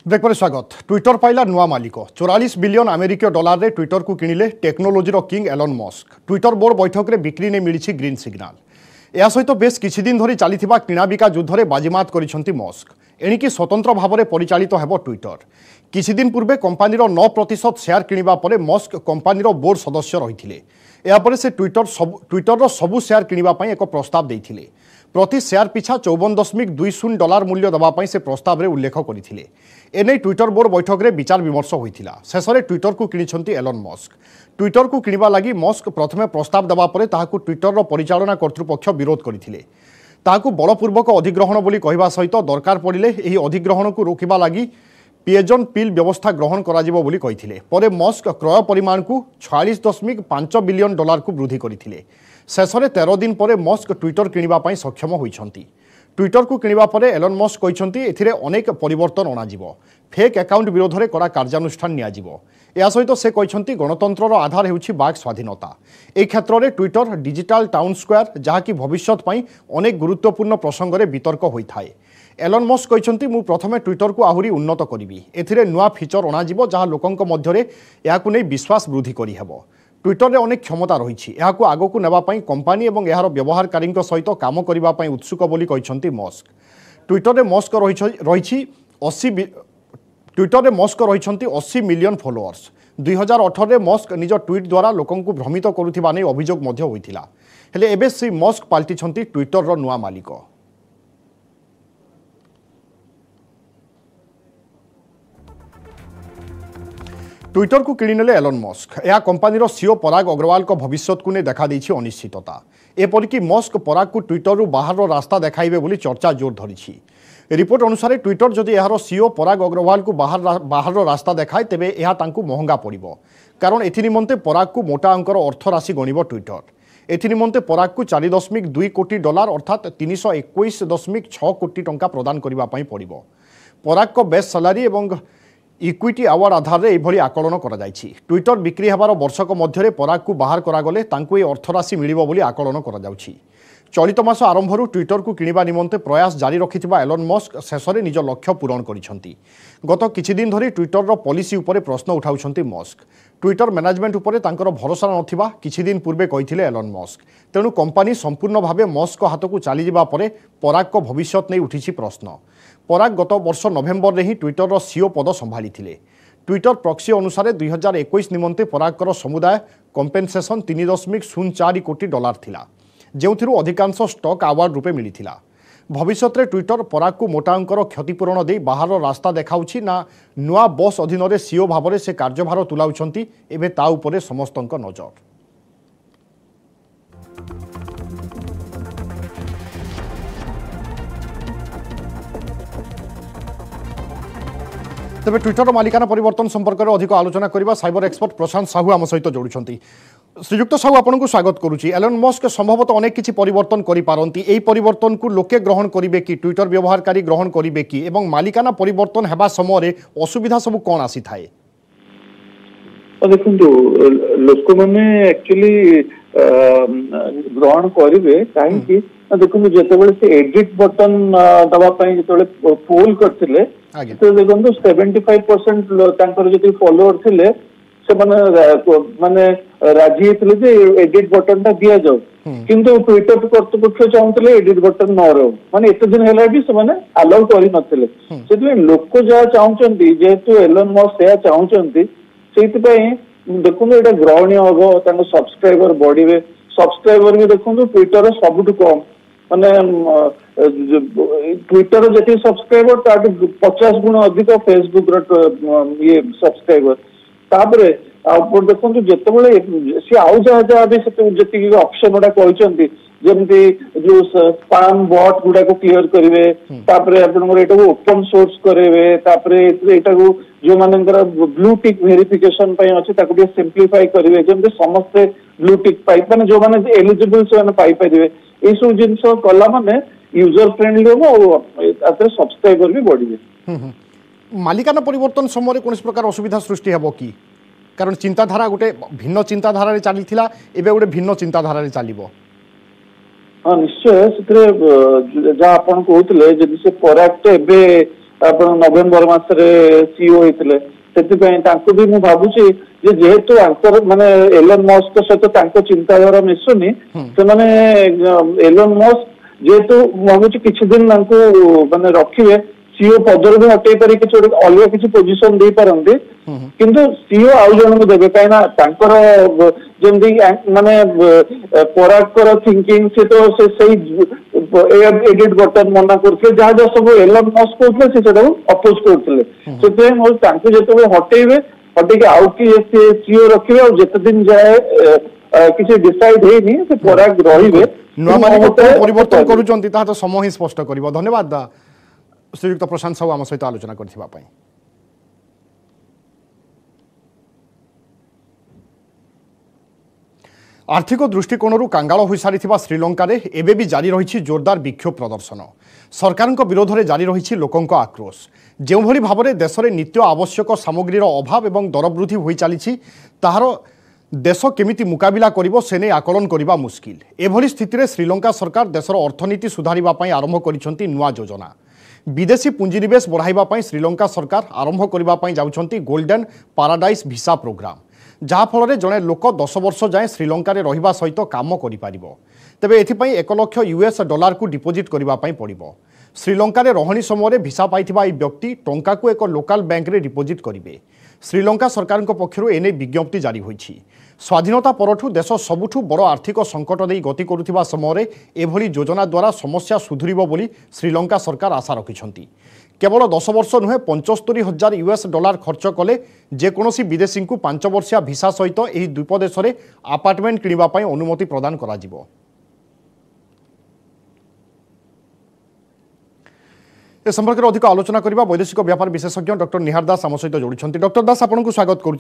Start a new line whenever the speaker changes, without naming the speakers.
Break पर स्वागत। Twitter पाइला नुआ मालिक 44 बिलियन अमेरिकीय डॉलर रे ट्विटर को किणिले टेक्नोलोजीर king Elon Musk. Twitter board बैठक में बिक्री ने मिली ग्रीन सिग्नाल। या सहित बेस किछि दिन धरी चलिथिबा किणाबिका युद्ध में बाजीमात करिसेंती मस्क। एणिकी स्वतंत्र भाव में परिचालित हेबो ट्विटर। किछि दिन पूर्वे कंपानीर 9% शेयर किणिबा परे मस्क कंपानीर बोर्ड सदस्य रहिथिले। या परे से ट्विटर सबु शेयर किणिबा पई एक प्रस्ताव देइथिले। प्रति शेयर पिछा 54.20 डॉलर मूल्य दबापाई से प्रस्ताव में उल्लेख करथिले। एने ट्विटर बोर्ड बैठक में विचार विमर्श होइथिला। शेष में ट्विटर को किणिछंती एलन मस्क। ट्विटर को किणिबा लागि मस्क प्रथमे प्रस्ताव देबा परे ताहाकु ट्विटर परिचालना कर्तृपक्ष विरोध करथिले। ताहाकु बलपूर्वक अधिग्रहण बोली कहवा सहित दरकार पड़िले एही अधिग्रहण को रोकिबा लागि पिएजन पिल व्यवस्था ग्रहण कराजिबो बोली कहिथिले। परे मस्क क्रय परिमाण को 46.5 बिलियन डॉलर को वृद्धि करथिले। शेष में 13 दिन पर मस्क ट्विटर किणिबा पई सक्षम होइछंती। ट्विटर को किणिबा परे एलन मस्क कहिछंती एथिरे अनेक परिवर्तन अणाजिबो। फेक अकाउंट विरोध में कड़ा कार्यानुष्ठान नियाजिबो। या सहित से कहिछंती गणतंत्रर आधार हेउछि वाक स्वाधीनता। ए क्षेत्र में ट्विटर डिजिटल टाउन स्क्वायर जहाँकि भविष्यत पई अनेक गुरुत्वपूर्ण प्रसंग में वितर्क होइथाय। एलन मस्क कहिछंती मु प्रथमे ट्विटर को आहुरी उन्नत करिवि। एथिरे नुआ फीचर अणाजिबो जहाँ लोकंक मध्यरे याकु नै विश्वास वृद्धि करिहेबो। ट्विटर में अनेक क्षमता रही आगो को नेबापाई कंपानी और यार व्यवहारकारी सहित काम करने उत्सुक बोली कहिछंती मस्क। ट्विटर में मस्क रही 80 मिलियन फॉलोअर्स। 2018 में मस्क निज ट्वीट द्वारा लोकों को भ्रमित करुथिबा नै अभियोग मध्य होइथिला। हेले एबे से मस्क पाल्टिछंती ट्विटर रो नुआ मालिक। ट्विटर को किणिनेले एलन मस्क। यह कंपानीर सीओ पराग अग्रवाल को भविष्य को देखा देछि अनिश्चितता। एपरिक मस्क पराग को ट्विटर बाहर रास्ता देखाइबे बोली चर्चा जोर धरी। रिपोर्ट अनुसार ट्विटर जदि यार सीओ पराग अग्रवाल को बाहर रास्ता देखाए तेबे यह तांकु महंगा पड़िबो। कारण एथिनिमंते पराग को मोटा अंकर अर्थ राशि गणिब ट्विटर। एथिनिमंते पराग को 4.2 कोटी डॉलर अर्थात 321.6 कोटी टंका प्रदान करबा पई पड़िबो। पराग को बेस्ट सैलरी और इक्विटी अवार्ड आधार में यह आकलन कर ट्विटर बिक्री होबार वर्षक मध्य पराग को बाहर करागले तांकु ये अर्थराशि मिलिबो बोली आकलन कर चलित मास आरंभ ट्विटर को किणिबा निमंते प्रयास जारी रखिथिबा एलन मस्क शेष में निज लक्ष्य पूरण करिसेंती। गत किछि दिन धरी ट्विटर पॉलिसी उपरे प्रश्न उठाउछंती मस्क। ट्विटर मैनेजमेंट उपरे तांकर भरोसा नथिबा किछि दिन पूर्वे कहिथिले एलन मस्क। तेणु कंपानी संपूर्ण भावे मस्क हाथ को चली जिबा परे पराग को भविष्यत नहीं उठिछि प्रश्न। पराग गत वर्ष नवेम्बर में ही ट्विटर सीओ पद संभाली थिले। ट्विटर प्रॉक्सी अनुसार 2021 निमंते परागर समुदाय कंपेनसेशन 3.04 कोटी डॉलर थिला, जेउथिरु अधिकांश स्टॉक अवार्ड रूपे मिलिथिला। भविष्य में ट्विटर पराग को मोटा अंकर क्षतिपूरण दे बाहर रास्ता देखाउछि ना नुआ बॉस अधीन में सीओ भाव में से कार्यभार तुलाउछंती एबे ता उपरे समस्तंक नजर। तेज ट्विटर मालिकाना परिवर्तन संपर्क में अधिक आलोचना करबा साइबर एक्सपर्ट प्रशांत साहू आम सहित जोड़ुछंती। श्रीयुक्त साहू आपको स्वागत करुच्ची। एलन मस्क संभवतः अनेक किछि परिवर्तन करिपारंती। एई परिवर्तन को लोके ग्रहण करिवे कि ट्विटर व्यवहारकारी ग्रहण करिवे कि एवं मालिकाना परिवर्तन हेबा समय असुविधा सब कोन आसी थाए?
देखंतु लोक माने एक्चुअली ग्रहण करिवे काहे कि देखंतु जेतेबेले से एडिट बटन दबा पई जेतेबेले पोल करथिले तो देखंतु 75% तांकर जति फॉलोअर थिले से माने राजी हेतले जे एडिट बटन ता दिया जाओ। किंतु ट्विटर कर्तृपक्ष चाहूले एडिट बटन न रहो माने एते दिन हैला भी से माने अलाउ करि नथिले। सेतले लोक जा चाहउचंती जेतु एलन मस्क या चाहउचंती सेति पई देखंतु एटा ग्रहणीय होबो। तांको सब्सक्राइबर बढ़िबे। सब्सक्राइबर भी देखंतु ट्विटर सबुठ कम माने ट्विटर जति सब्सक्राइबर ताटू 50 गुण अधिक फेसबुक ये सब्सक्राइबर। तापरे देखो जिते सी आउ जहाँ भी जी ऑप्शन गुड़ा कहते जमती जो स्पैम बॉट गुड़ा को क्लियर करेंगे आपको ओपन सोर्स करेंगे जो मानकर ब्लू टिक वेरिफिकेशन अच्छे सिंप्लीफाई करेंगे जमी समस्ते ब्लू टिक पाई जो मैंने एलिजिबल से पाई पारे ये सब जिन कला माने यूजर फ्रेंडली हम और सब्सक्राइबर भी बढ़े।
मालिकाना परिवर्तन समय कौन प्रकार असुविधा सृष्टि हे कि कारण चिंताधारा गोटे भिन्न चिंताधारा चली एवं गोटे भिन्न चिंताधारा चलो?
हाँ निश्चय से जहाँ आप कहते जदि से पराग तो ଆପଣ ନଭେମ୍ବର ମାସରେ ସିଓ ହେଇଥିଲେ ସେଥିପାଇଁ ତାଙ୍କୁ ବି ମୁଁ ଭାବୁଛି ଯେ ଯେହେତୁ ଆଙ୍କର ମାନେ ଏଲନ ମସ୍କ ସହିତ ତାଙ୍କ ଚିନ୍ତାଧାରା ମିଶୁନି ସେମାନେ ଏଲନ ମସ୍କ ଯେହେତୁ ମୁଁ ଭାବୁଛି କିଛି ଦିନ ତାଙ୍କୁ ମାନେ ରଖିବେ ସିଓ ପଦରୁ ବି ହଟେଇ ପାରି କିଛି ଗୋଟେ ଅଲଗା କିଛି ପୋଜିସନ ଦେଇପାରନ୍ତି କିନ୍ତୁ ସିଓ ଆଉ ଜଣଙ୍କୁ ଦେବେ କାହିଁକି ନା ତାଙ୍କର ଯେମିତି ମାନେ ପରାଗଙ୍କର ଥିଙ୍କିଂ ସେ ତ ସେଇ ଏଡିଟ୍ ବଟନ ମନା କରୁଥିଲେ ଯାହା ଯାହା ସବୁ ଏଲନ ମସ୍କ କହୁଥିଲେ ସେ ସେଟାକୁ ଅପୋଜ କରୁଥିଲେ ସେଥିପାଇଁ ମୁଁ ତାଙ୍କୁ ଯେତେବେଳେ ହଟେଇବେ ହଟେଇକି ଆଉ କିଏ ସିଓ ରଖିବେ ଆଉ ଯେତେ ଦିନ ଯାଏ କିଛି ଡିସାଇଡ୍ ହେଇନି ସେ ପରାଗ ରହିବେ
ନୂଆ ମାଲିକ ପରିବର୍ତ୍ତନ କରୁଛନ୍ତି ତାହା ତ ସମୟ ହିଁ ସ୍ପଷ୍ଟ କରିବ। ଧନ୍ୟବାଦ ଶ୍ରୀଯୁକ୍ତ ପ୍ରଶାନ୍ତ ସାହୁ ଆମ ସହିତ ଆଲୋଚନା କରିଥିବା ପାଇଁ। आर्थिक दृष्टिकोण कांगाल हो सारी श्रीलंका रे एबे भी जारी रही जोरदार विक्षोभ प्रदर्शन सरकार विरोध में जारी रही लोकों आक्रोश जो भाव में देश में नित्य आवश्यक सामग्रीर अभाव एवं दर वृद्धि हो चली ताहार देश केमिति मुकाबिला करिवो सेने आकलन करने मुस्किल एभली स्थिति में श्रीलंका सरकार देशर अर्थनीति सुधारिबा आरंभ करिसेंती नुआ योजना विदेशी पुंजीनिवेश बढ़ाइबा श्रीलंका सरकार आरंभ करने जाउछंती गोल्डन पाराडाइज भिसा प्रोग्राम जहाँ फल जड़े लोक 10 वर्ष जाए श्रीलंका रहिबा सहित काम करिपारिबो तेबे एथिपई 1 लाख US डॉलर को डिपोजिट करने पड़िबो। श्रीलंका रहणी समय भिसा पाइथिबा ई व्यक्ति टंका को एक लोकल बैंक रे डिपोजिट करिवे। श्रीलंका सरकार पक्षरु एने विज्ञप्ति जारी होईछि। स्वाधीनता परठू देश सबुठू बड़ आर्थिक संकट दे गति करुथिबा समय एभली योजना द्वारा समस्या सुधुरिबो बोली श्रीलंका सरकार आशा रखिछंती। केवल 10 वर्ष नुहे 75,000 US डॉलर खर्च कले जेकोसी विदेशी को 5 वर्षिया भिसा सहित यह द्वीप देश में आपार्टमेंट किनिबा पई अनुमति प्रदान करा जिवो। ए संपर्क में अधिक आलोचना करबा वैदेशिक व्यापार विशेषज्ञ डॉक्टर निहार दास आम सहित जोड़ी। डॉक्टर दास आपको स्वागत करूँ।